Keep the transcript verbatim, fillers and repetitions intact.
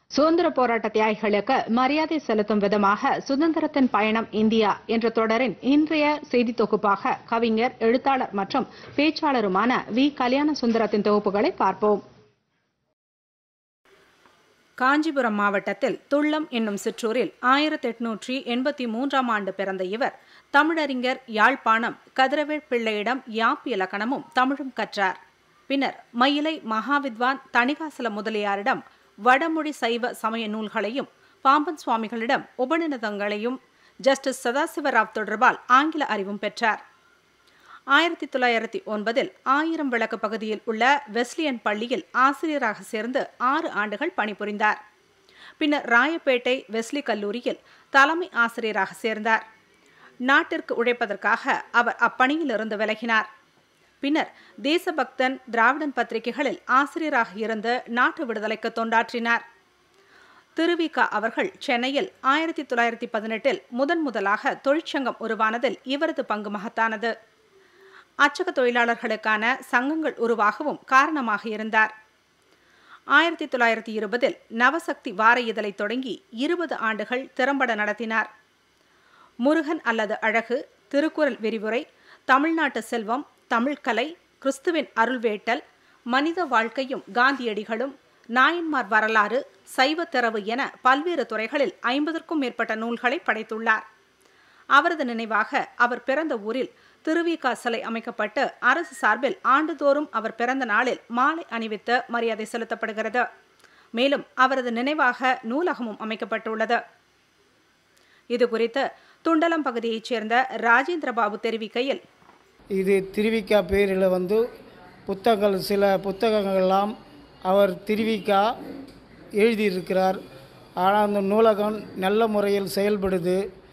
சுதந்திர போராட்ட தியாகிகளுக்கு மரியாதை செலுத்தும் விதமாக சுதந்திரத்தின் பயணம் இந்தியா என்ற தொடரின் இன்றைய செய்தி தொகுப்பாக கவிஞர், எழுத்தாளர் மற்றும் பேச்சாளருமான வி கல்யாண சுந்தரத்தின் தொகுப்புகளை பார்ப்போம். காஞ்சிபுரம் மாவட்டத்தில் துள்ளம் என்னும் சிற்றூரில் ஆயிரத்தி எட்நூற்றி எண்பத்தி மூன்றாம் ஆண்டு பிறந்த இவர் தமிழறிஞர் யாழ்ப்பாணம் கதிரவேள் பிள்ளையிடம் யாப்பு இலக்கணமும் தமிழும் கற்றார். பின்னர் மயிலை மகாவித்வான் தணிகாசல முதலியாரிடம் வடமொழி சைவ சமய நூல்களையும், பாம்பன் சுவாமிகளிடம் உபநிடதங்களையும், ஜஸ்டிஸ் சதாசிவராவ் தொடர்பால் ஆங்கில அறிவும் பெற்றார். ஆயிரத்தி தொள்ளாயிரத்தி ஒன்பதில் ஆயிரம் விளக்கு பகுதியில் உள்ள வெஸ்லியன் பள்ளியில் ஆசிரியராக சேர்ந்து ஆறு ஆண்டுகள் பணிபுரிந்தார். பின்னர் ராயப்பேட்டை வெஸ்லி கல்லூரியில் தலைமை ஆசிரியராக சேர்ந்தார். நாட்டிற்கு உழைப்பதற்காக அவர் அப்பணியிலிருந்து விலகினார். பின்னர் தேசபக்தன், திராவிடன் பத்திரிகைகளில் ஆசிரியராக இருந்து நாட்டு விடுதலைக்கு தொண்டாற்றினார். திருவிக அவர்கள் சென்னையில் ஆயிரத்தி தொள்ளாயிரத்தி பதினெட்டில் முதன் முதலாக தொழிற்சங்கம் உருவானதில் இவரது பங்கு மகத்தானது. அச்சக தொழிலாளர்களுக்கான சங்கங்கள் உருவாகவும் காரணமாக இருந்தார். ஆயிரத்தி தொள்ளாயிரத்தி இருபதில் நவசக்தி வார இதழை தொடங்கி இருபது ஆண்டுகள் திறம்பட நடத்தினார். முருகன் அல்லது அழகு, திருக்குறள் விரிவுரை, தமிழ்நாட்டு செல்வம், தமிழ்கலை, கிறிஸ்துவின் அருள்வேட்டல், மனித வாழ்க்கையும் காந்தியடிகளும், நாயன்மார் வரலாறு, சைவத்திறவு என பல்வேறு துறைகளில் ஐம்பதற்கும் மேற்பட்ட நூல்களை படைத்துள்ளார். அவரது நினைவாக அவர் பிறந்த ஊரில் திருவிக சிலை அமைக்கப்பட்டு அரசு சார்பில் ஆண்டுதோறும் அவர் பிறந்த நாளில் மாலை அணிவித்து மரியாதை செலுத்தப்படுகிறது. மேலும் அவரது நினைவாக நூலகமும் அமைக்கப்பட்டுள்ளது. இதுகுறித்து துண்டலம் பகுதியைச் சேர்ந்த ராஜேந்திரபாபு தெரிவிக்கையில், இது திருவிக்கா பேரில் வந்து புத்தகங்கள், சில புத்தகங்கள்லாம் அவர் திருவிக்கா எழுதியிருக்கிறார். ஆனால் அந்த நூலகம் நல்ல முறையில் செயல்படுது.